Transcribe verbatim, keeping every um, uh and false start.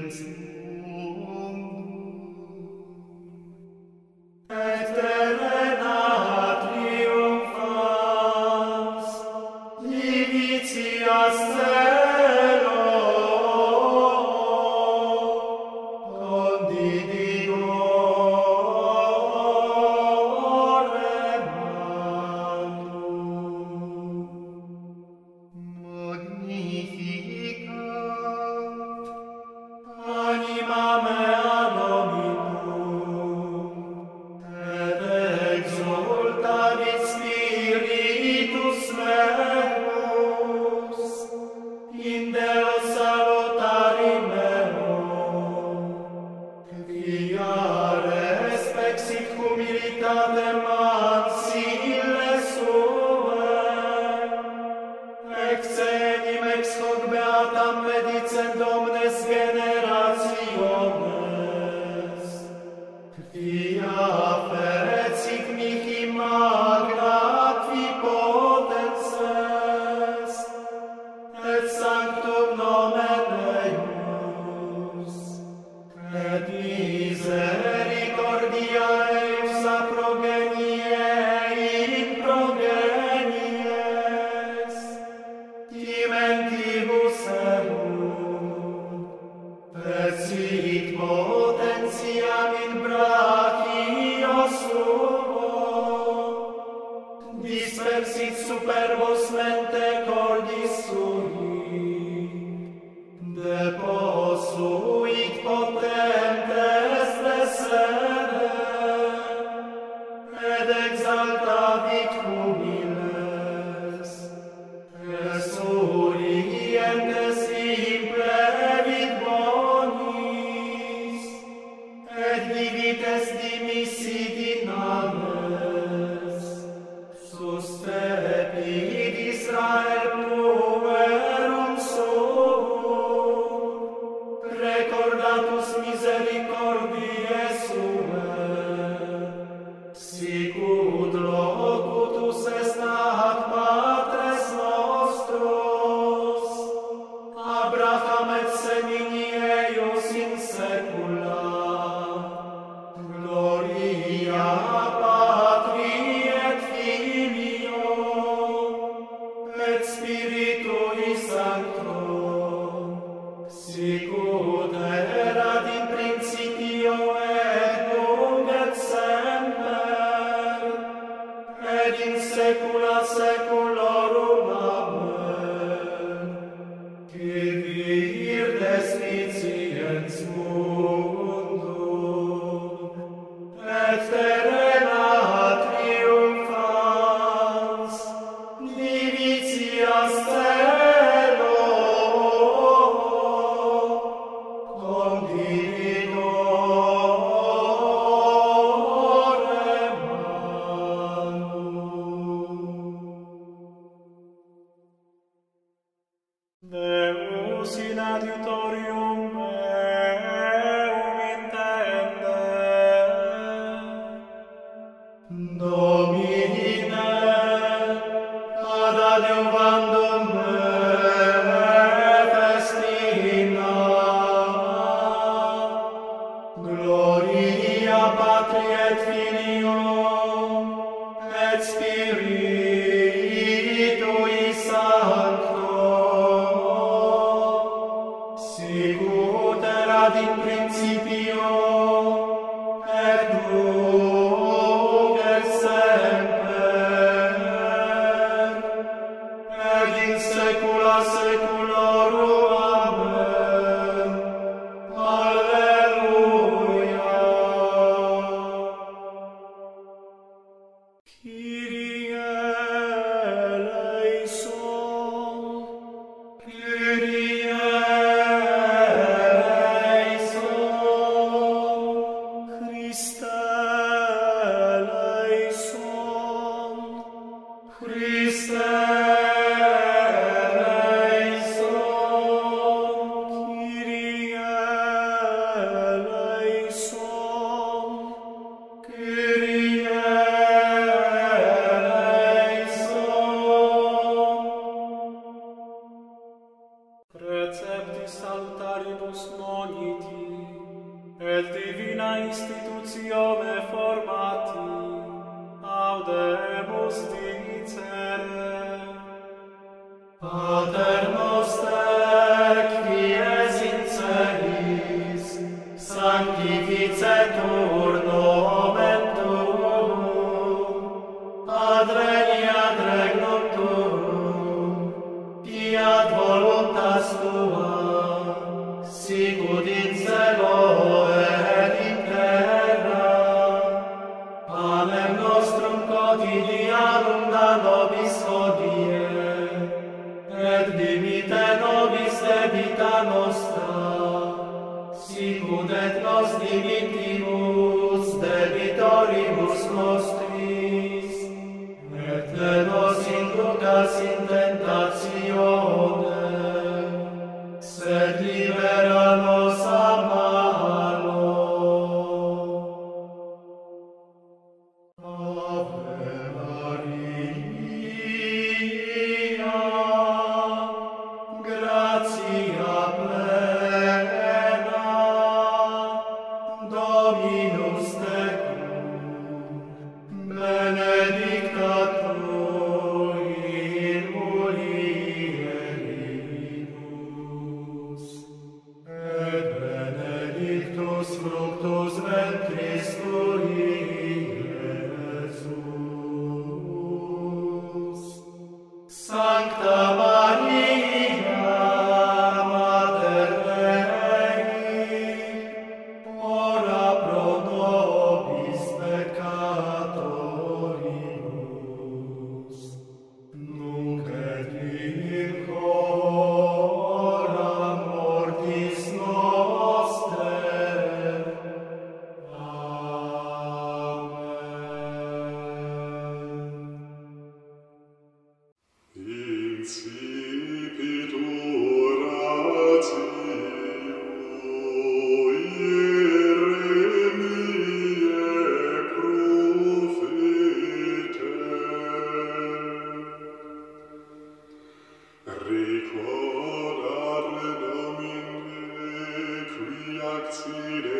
Christe eleison. preceptis salutaribus moniti, et divina institutione formati, audemus dicere. Pater noster, qui es in celis, sanctificetur nomen tuum, adveni ad regnum tuum, fiat voluntas tua, sicut in cielo et in terra. Panem nostrum quotidianum da nobis hodie, et dimite nobis debita nostra, sicut et nos dimittimus debitoribus nostris, et ne nos inducas in tentatione, sed libera nos a malo. Ave Maria, gratia plena, Dominus tecum, benedicta tu in mulieribus, et benedictus fructus ventris tui, Iesus. Sancta Maria, Mater Dei, ora pro nobis peccatoribus, nunc et in hora mortis nostrae. Amen. Incipit oratio Ieremiae prophete. Recordare Domine, qui accidere